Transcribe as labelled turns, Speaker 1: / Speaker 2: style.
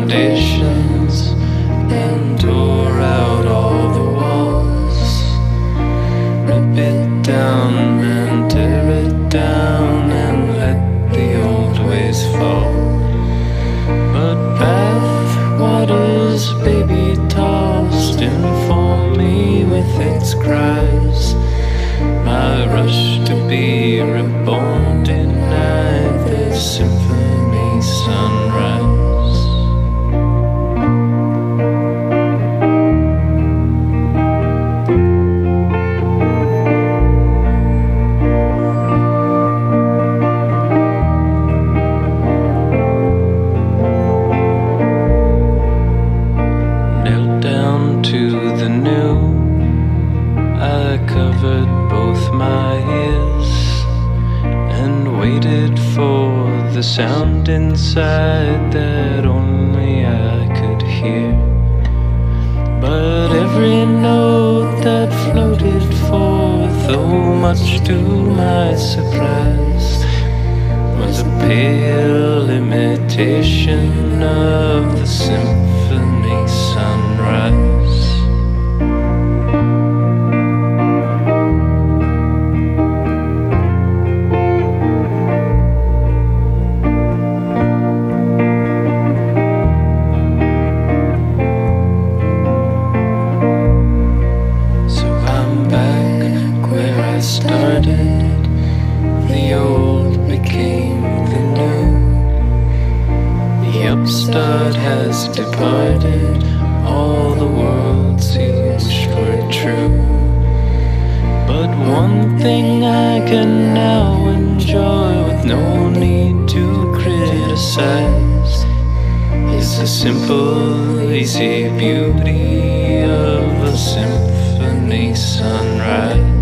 Speaker 1: foundations and tore out all the walls. Rip it down and tear it down and let the old ways fall. But bathwater's baby tossed inform me with its cries. My rush to be reborn denied this symphony sunrise. Knelt down to the new, I covered both my ears and waited for the sound inside that only I could hear. But every note that floated forth, oh much to my surprise, was a pale imitation of the symphony sunrise. Started, the old became the new. The upstart has departed, all the worlds he wished were true. But one thing I can now enjoy with no need to criticize is the simple, easy beauty of a symphony sunrise.